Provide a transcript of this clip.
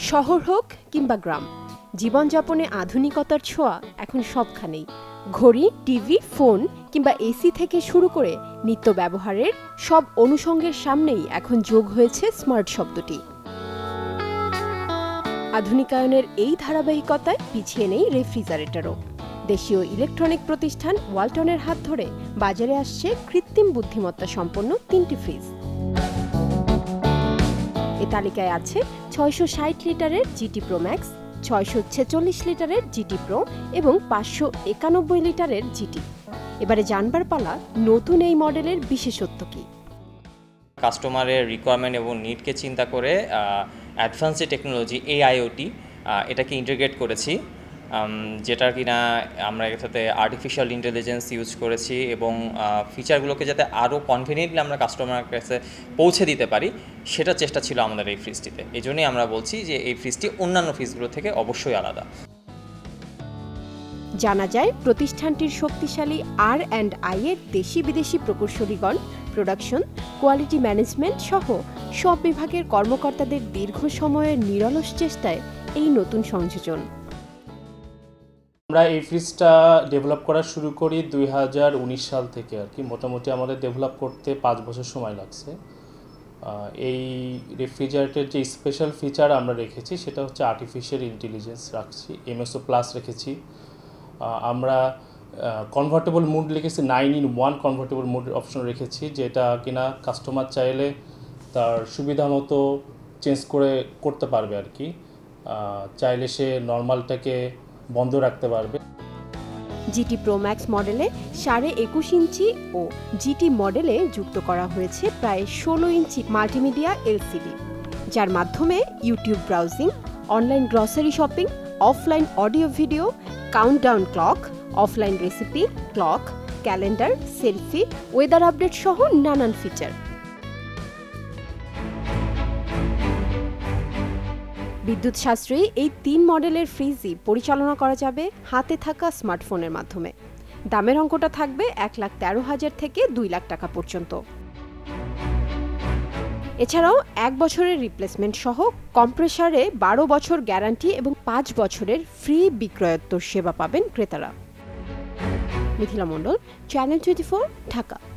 শহর হোক কিংবা গ্রাম, জীবনযাপনে আধুনিকতার ছোঁয়া এখন সবখানেই। ঘড়ি, টিভি, ফোন কিংবা এসি থেকে শুরু করে নিত্য ব্যবহারের সব অনুষঙ্গের সামনেই এখন যোগ হয়েছে স্মার্ট শব্দটি। আধুনিকায়নের এই ধারাবাহিকতায় পিছিয়ে নেই রেফ্রিজারেটরও। দেশীয় ইলেকট্রনিক প্রতিষ্ঠান ওয়ালটনের হাত ধরে বাজারে আসছে কৃত্রিম বুদ্ধিমত্তা সম্পন্ন ৩টি ফ্রিজ। এ তালিকায় আছে ৬৬০ লিটারের জিটি প্রো ম্যাক্স, ৬৪৬ লিটারের জিটি প্রো এবং ৫৯১ লিটারের জিটি। এবারে জানবার পালা নতুন এই মডেলের বিশেষত্ব কি। কাস্টমারের রিকোয়ারমেন্ট এবং নিডকে চিন্তা করে অ্যাডভান্স যে টেকনোলজি AIoT এটাকে ইন্টিগ্রেট করেছি, যেটার কিনা আমরা এটাতে আর্টিফিশিয়াল ইন্টেলিজেন্স ইউজ করেছি এবং ফিচারগুলোকে যাতে আরও কনভিনিয়েন্টলি আমরা কাস্টমারের কাছে পৌঁছে দিতে পারি সেটার চেষ্টা ছিল আমাদের এই ফ্রিজটিতে। এই জন্যই আমরা বলছি যে এই ফ্রিজটি অন্যান্য ফ্রিজগুলো থেকে অবশ্যই আলাদা। জানা যায় প্রতিষ্ঠানটির শক্তিশালী R&I এর দেশি বিদেশি প্রকৌশলীগণ, প্রোডাকশন, কোয়ালিটি ম্যানেজমেন্ট সহ সব বিভাগের কর্মকর্তাদের দীর্ঘ সময়ের নিরলস চেষ্টায় এই নতুন সংযোজন। আমরা এই ফ্রিজটা ডেভেলপ করা শুরু করি 2019 সাল থেকে আর কি। মোটামুটি আমাদের ডেভেলপ করতে 5 বছর সময় লাগছে। এই রেফ্রিজারেটরের যে স্পেশাল ফিচার আমরা রেখেছি সেটা হচ্ছে আর্টিফিশিয়াল ইন্টেলিজেন্স রাখছি, MSO প্লাস রেখেছি। আমরা কনভার্টেবল মুড লিখেছি, 9-in-1 কনভার্টেবল মুড অপশন রেখেছি, যেটা কিনা কাস্টমার চাইলে তার সুবিধা মতো চেঞ্জ করতে পারবে আর কি। চাইলে সে নর্মালটাকে বন্ধ রাখতে পারবে। জিটি প্রো ম্যাক্স মডেলে 21.5 ইঞ্চি ও জিটি মডেলে যুক্ত করা হয়েছে প্রায় 16 ইঞ্চি মাল্টিমিডিয়া LCD, যার মাধ্যমে YouTube browsing, online grocery shopping, offline audio video, countdown clock, offline recipe clock, calendar, selfie, weather update সহ নানান ফিচার। বিদ্যুৎ সাশ্রয়ী এই 3 মডেলের ফ্রিজই পরিচালনা করা যাবে হাতে থাকা স্মার্টফোনের মাধ্যমে। দামের অঙ্কটা থাকবে 1,13,000 থেকে 2 লাখ টাকা পর্যন্ত। এছাড়াও 1 বছরের রিপ্লেসমেন্ট সহ কম্প্রেসারে 12 বছর গ্যারান্টি এবং 5 বছরের ফ্রি বিক্রয়োত্তর সেবা পাবেন ক্রেতারা। মিথিলা মণ্ডল, চ্যানেল 24, ঢাকা।